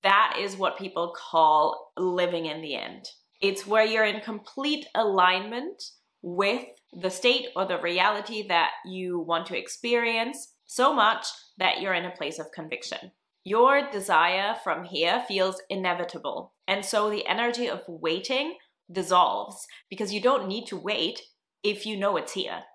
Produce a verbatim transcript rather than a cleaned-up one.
That is what people call living in the end. It's where you're in complete alignment with the state or the reality that you want to experience, so much that you're in a place of conviction. Your desire from here feels inevitable. And so the energy of waiting dissolves, because you don't need to wait if you know it's here.